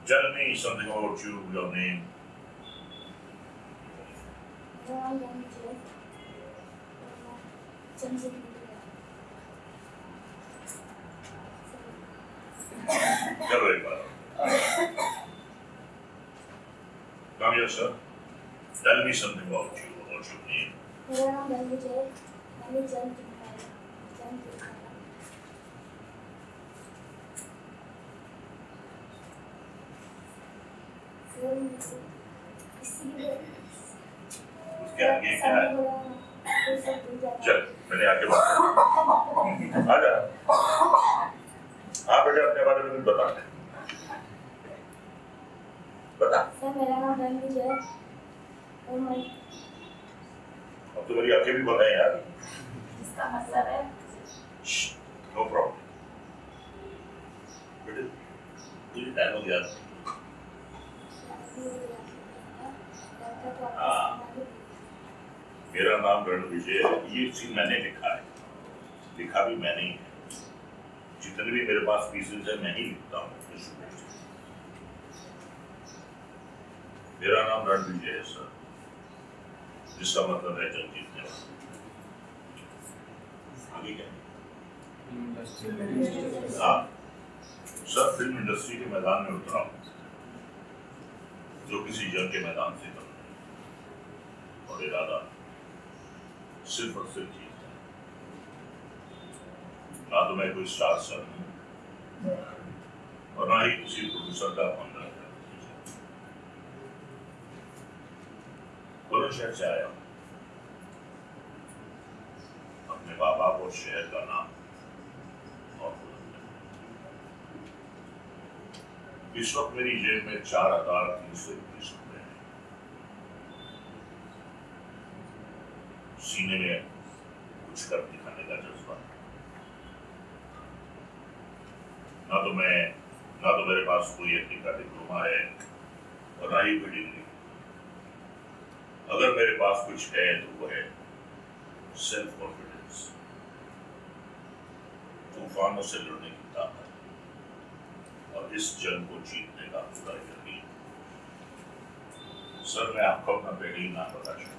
Tell me something about you, your name. चलो एक बार Come here, sir. Tell me something about you, about your name. मेरा नाम धनंजय है। मैंने जन्म उसके आगे क्या है? चल, मैंने आगे बात आजा। आप बेटे अपने बारे में कुछ बता दे। बता। सर मेरा नाम धनंजय है और मैं अब तो मेरी आंखें भी बताएं यार। इसका मतलब है नो प्रॉब्लम। बेटे तुझे टाइम हो गया। हाँ मेरा नाम रणविजय है। ये सीन मैंने लिखा है, लिखा भी मैंने ही है। जितने भी मेरे पास पीसेस है मैं ही लिखता हूँ। मेरा नाम रणविजय है सर, जिसका मतलब है जंग जीतने वाला। आगे क्या? हाँ सर, फिल्म इंडस्ट्री के मैदान में उतरा हूँ जो किसी जंग के मैदान से कम नहीं, और इरादा सिर्फ और सिर्फ जीत है। ना तो मैं कोई स्टार सर हूँ और ना ही किसी प्रोड्यूसर का फंडर है। शहर से आया हूँ, अपने माँ बाप और शहर का नाम और इस वक्त मेरी जेब में 4,321 रुपए हैं। सीने में कुछ कर दिखाने का जज्बा। ना तो मेरे पास कोई एथनिक का डिप्लोमा है और ना ही कोई डिग्री। अगर मेरे पास कुछ है तो वो है सेल्फ कॉन्फिडेंस, तूफानों से लड़ने की ताकत और इस जंग को जीतने का पूरा यकीन। सर मैं आपको अपना पहले ही नाम बता चुका हूँ।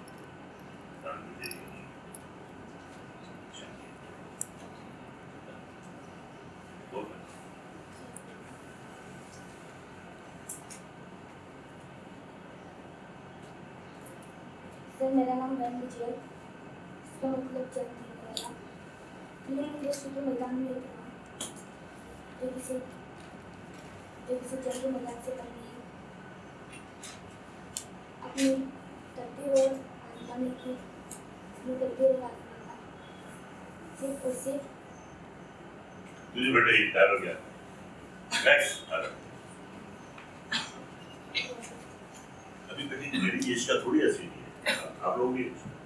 सर मेरा नाम रणविजय है। इसका मतलब जन्म नहीं हुआ। फिल्म इंडस्ट्री के मैदान में उतरा जो किसी जंग के मैदान से कम नहीं। अपनी धरती और आसमानी की धरती और आसमान सिर्फ और सिर्फ तुझे बेटे ही टायर हो गया। नेक्स्ट अभी मेरी एज का थोड़ी ऐसी नहीं है, आप लोग भी